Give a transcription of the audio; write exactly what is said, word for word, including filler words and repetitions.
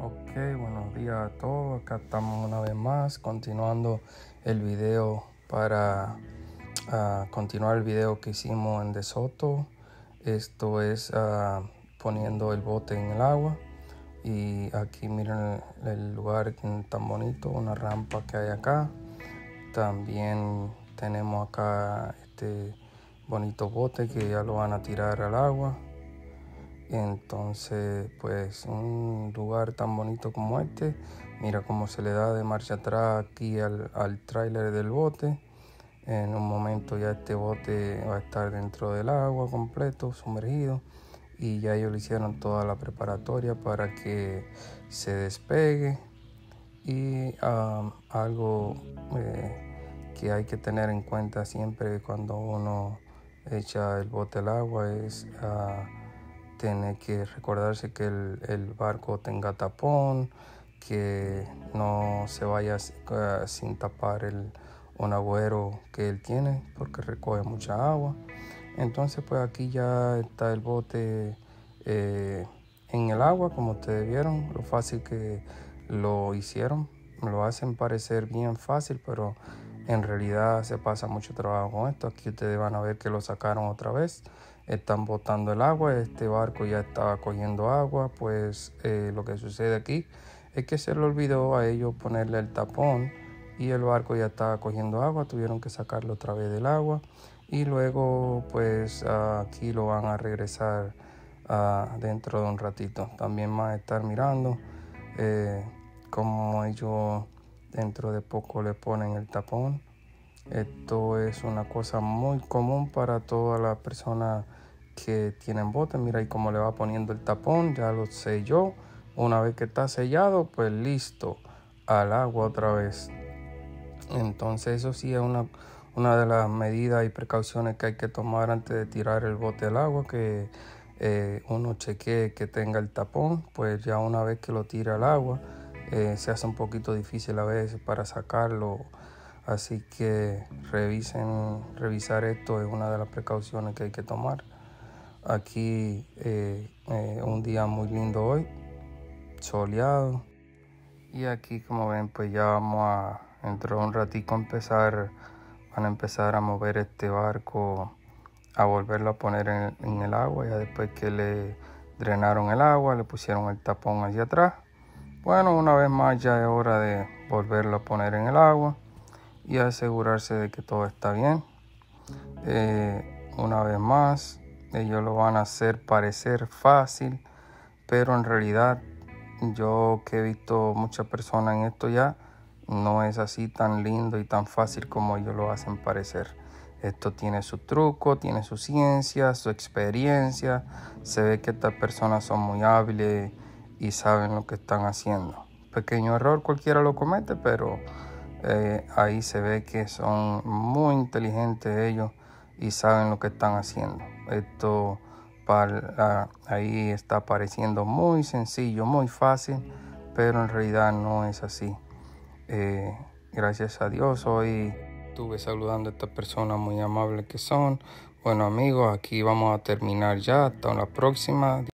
Ok, buenos días a todos. Acá estamos una vez más continuando el video para uh, continuar el video que hicimos en De Soto. Esto es uh, poniendo el bote en el agua. Y aquí miren el, el lugar tan bonito, una rampa que hay acá. También tenemos acá este bonito bote que ya lo van a tirar al agua. Entonces, pues un lugar tan bonito como este, mira cómo se le da de marcha atrás aquí al, al tráiler del bote. En un momento ya este bote va a estar dentro del agua completo, sumergido, y ya ellos le hicieron toda la preparatoria para que se despegue. Y um, algo eh, que hay que tener en cuenta siempre cuando uno echa el bote al agua es uh, tiene que recordarse que el, el barco tenga tapón, que no se vaya uh, sin tapar el, un agüero que él tiene porque recoge mucha agua. Entonces pues aquí ya está el bote eh, en el agua, como ustedes vieron, lo fácil que lo hicieron. Lo hacen parecer bien fácil, pero en realidad se pasa mucho trabajo con esto. Aquí ustedes van a ver que lo sacaron otra vez. Están botando el agua, este barco ya está cogiendo agua. Pues eh, lo que sucede aquí es que se le olvidó a ellos ponerle el tapón y el barco ya estaba cogiendo agua. Tuvieron que sacarlo otra vez del agua y luego pues uh, aquí lo van a regresar uh, dentro de un ratito. También van a estar mirando eh, cómo ellos dentro de poco le ponen el tapón. Esto es una cosa muy común para todas las personas que tienen bote. Mira ahí cómo le va poniendo el tapón, ya lo selló. Una vez que está sellado, pues listo, al agua otra vez. Entonces eso sí es una, una de las medidas y precauciones que hay que tomar antes de tirar el bote al agua, que eh, uno chequee que tenga el tapón. Pues ya una vez que lo tira al agua, eh, se hace un poquito difícil a veces para sacarlo. Así que revisen, revisar esto es una de las precauciones que hay que tomar. Aquí eh, eh, un día muy lindo hoy, soleado. Y aquí como ven pues ya vamos a, dentro de un ratico empezar, van a empezar a mover este barco, a volverlo a poner en, en el agua. Ya después que le drenaron el agua, le pusieron el tapón hacia atrás. Bueno, una vez más ya es hora de volverlo a poner en el agua y asegurarse de que todo está bien. Eh, una vez más, ellos lo van a hacer parecer fácil, pero en realidad yo que he visto muchas personas en esto ya, no es así tan lindo y tan fácil como ellos lo hacen parecer. Esto tiene su truco, tiene su ciencia, su experiencia. Se ve que estas personas son muy hábiles y saben lo que están haciendo. Pequeño error cualquiera lo comete, pero eh, ahí se ve que son muy inteligentes ellos y saben lo que están haciendo. Esto para, ahí está pareciendo muy sencillo, muy fácil, pero en realidad no es así. Eh, gracias a Dios hoy estuve saludando a estas personas muy amables que son. Bueno amigos, aquí vamos a terminar ya. Hasta la próxima.